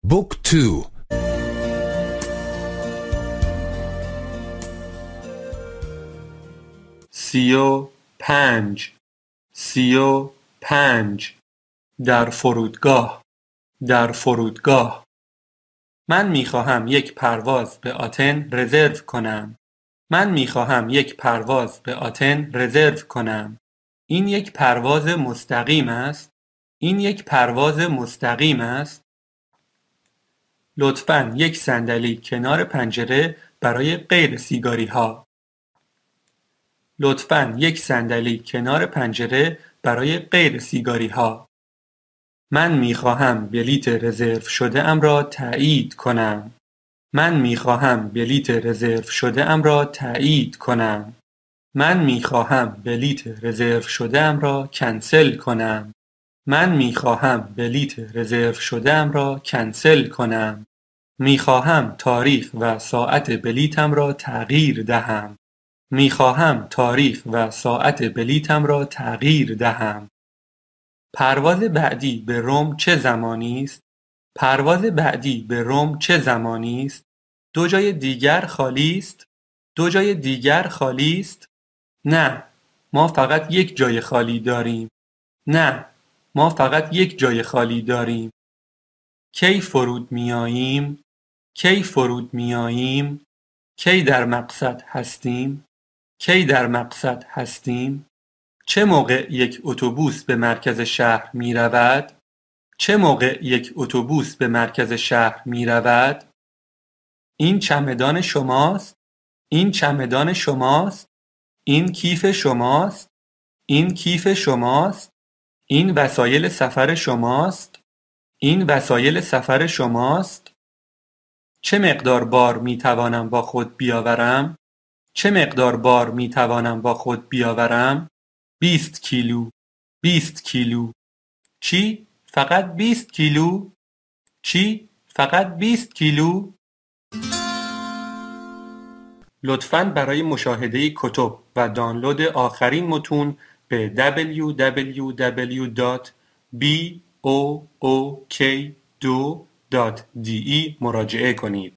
بوك تو. 35. 35. در فرودگاه. در فرودگاه. من میخواهم یک پرواز به آتن رزرو کنم. من میخواهم یک پرواز به آتن رزرو کنم. این یک پرواز مستقیم است. این یک پرواز مستقیم است. لطفاً یک صندلی کنار پنجره برای غیر سیگاری ها. لطفاً یک صندلی کنار پنجره برای غیر سیگاری ها. من میخواهم بلیط رزرو شده ام را تایید کنم. من میخواهم بلیط رزرو شده ام را تایید کنم. من میخواهم بلیط رزرو شده ام را کنسل کنم. من میخواهم بلیط رزرو شده ام را کنسل کنم. میخواهم تاریخ و ساعت بلیطم را تغییر دهم. میخواهم تاریخ و ساعت بلیطم را تغییر دهم. پرواز بعدی به روم چه زمانی است؟ پرواز بعدی به روم چه زمانی است؟ دو جای دیگر خالی است؟ دو جای دیگر خالی است؟ نه، ما فقط یک جای خالی داریم. نه، ما فقط یک جای خالی داریم. کی فرود میاییم؟ کی فرود میاییم؟ کی در مقصد هستیم؟ کی در مقصد هستیم؟ چه موقع یک اتوبوس به مرکز شهر می رود؟ چه موقع یک اتوبوس به مرکز شهر می رود؟ این چمدان شماست؟ این چمدان شماست؟ این کیف شماست؟ این کیف شماست؟ این وسایل سفر شماست؟ این وسایل سفر شماست؟ چه مقدار بار می توانم با خود بیاورم؟ چه مقدار بار می توانم با خود بیاورم؟ 20 کیلو. 20 کیلو. چی؟ فقط 20 کیلو؟ چی؟ فقط 20 کیلو؟ لطفاً برای مشاهده کتب و دانلود آخرین متون به www.book2.de مراجعه کنید.